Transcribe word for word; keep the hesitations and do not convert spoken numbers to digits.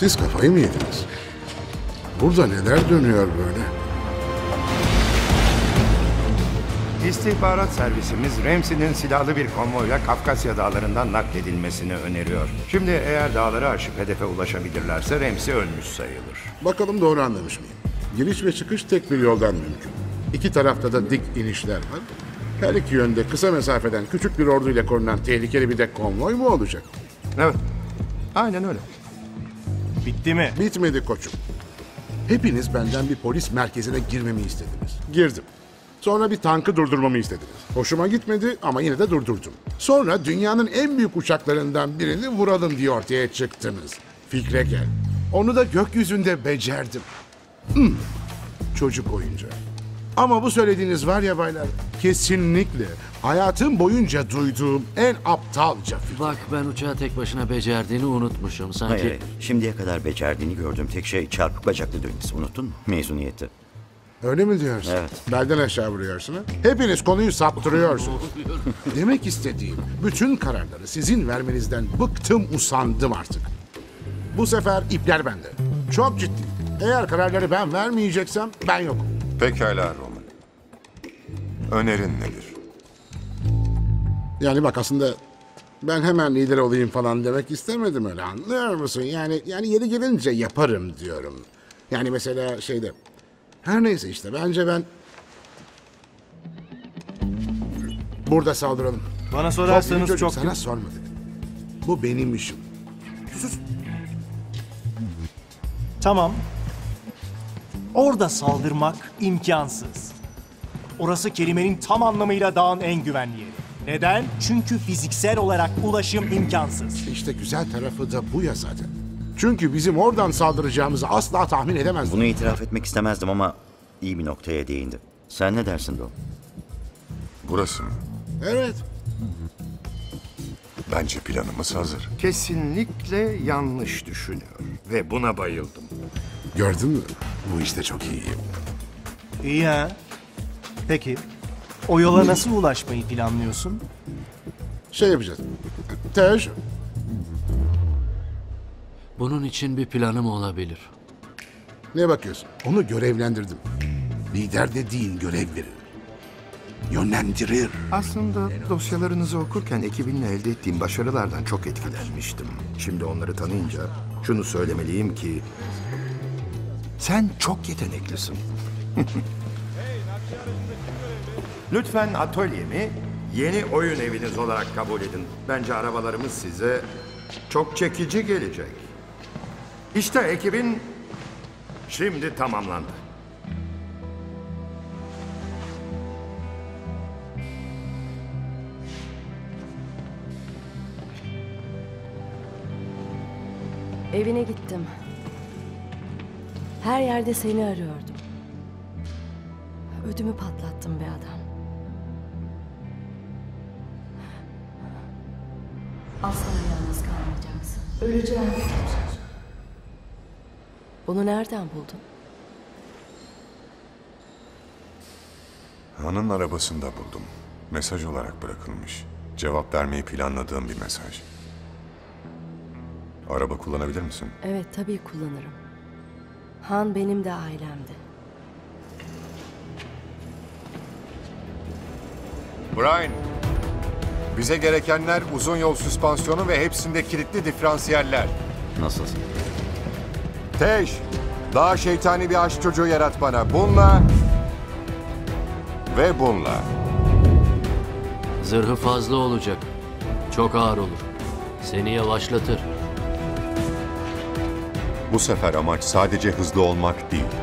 Siz kafayı mı yediniz? Burada neler dönüyor böyle? İstihbarat servisimiz Ramsey'nin silahlı bir konvoyla Kafkasya dağlarından nakledilmesini öneriyor. Şimdi eğer dağları aşıp hedefe ulaşabilirlerse Ramsey ölmüş sayılır. Bakalım doğru anlamış mıyım? Giriş ve çıkış tek bir yoldan mümkün. İki tarafta da dik inişler var. Her iki yönde kısa mesafeden küçük bir orduyla korunan tehlikeli bir de konvoy mu olacak? Evet, aynen öyle. Bitti mi? Bitmedi koçum. Hepiniz benden bir polis merkezine girmemi istediniz. Girdim. Sonra bir tankı durdurmamı istediniz. Hoşuma gitmedi ama yine de durdurdum. Sonra dünyanın en büyük uçaklarından birini vuralım diye ortaya çıktınız. Fikre gel. Onu da gökyüzünde becerdim. Hmm. Çocuk oyuncağı. Ama bu söylediğiniz var ya baylar, kesinlikle hayatım boyunca duyduğum en aptalca fikir. Bak ben uçağı tek başına becerdiğini unutmuşum. Sanki Hayır, hayır. Şimdiye kadar becerdiğini gördüğüm tek şey çarpık bacaklı dönmesi. Unuttun mu? Mezuniyeti. Öyle mi diyorsun? Evet. Belden aşağı vuruyorsun ha? Hepiniz konuyu saptırıyorsunuz. Demek istediğim, bütün kararları sizin vermenizden bıktım, usandım artık. Bu sefer ipler bende. Çok ciddi. Eğer kararları ben vermeyeceksem ben yokum. Pekala Roman. Önerin nedir? Yani bak aslında ben hemen lider olayım falan demek istemedim, öyle anlıyor musun? Yani yani yeri gelince yaparım diyorum. Yani mesela şeyde, her neyse işte bence ben burada saldıralım. Bana Çok sorarsanız iyi çocuk, çok... sana sormadık. Bu benim işim. Sus. Tamam. Orada saldırmak imkansız. Orası kelimenin tam anlamıyla dağın en güvenli yeri. Neden? Çünkü fiziksel olarak ulaşım imkansız. İşte güzel tarafı da bu ya zaten. Çünkü bizim oradan saldıracağımızı asla tahmin edemezdim. Bunu itiraf etmek istemezdim ama iyi bir noktaya değindi. Sen ne dersin Dom? Burası mı? Evet. Bence planımız hazır. Kesinlikle yanlış düşünüyor ve buna bayıldım. Gördün mü? Bu işte çok iyiyim. İyi ha. Peki, o yola nasıl ulaşmayı planlıyorsun? Şey yapacağız. Tej, bunun için bir planım olabilir. ne bakıyorsun? Onu görevlendirdim. Lider dediğin görev verir. Yönlendirir. Aslında dosyalarınızı okurken ekibinle elde ettiğim başarılardan çok etkilenmiştim. Şimdi onları tanıyınca şunu söylemeliyim ki sen çok yeteneklisin. Lütfen atölyemi yeni oyun eviniz olarak kabul edin. Bence arabalarımız size çok çekici gelecek. İşte ekibin şimdi tamamlandı. Evine gittim. Her yerde seni arıyordum. Ödümü patlattım be adam. Asla yalnız kalmayacaksın. Öleceğim. Bunu nereden buldun? Han'ın arabasında buldum. Mesaj olarak bırakılmış. Cevap vermeyi planladığım bir mesaj. Araba kullanabilir misin? Evet, tabii kullanırım. Han benim de ailemdi. Brian, bize gerekenler uzun yol süspansiyonu ve hepsinde kilitli diferansiyeller. Nasılsın? Tej, daha şeytani bir aşk çocuğu yarat bana. Bununla ve bununla. Zırhı fazla olacak. Çok ağır olur. Seni yavaşlatır. Bu sefer amaç sadece hızlı olmak değil.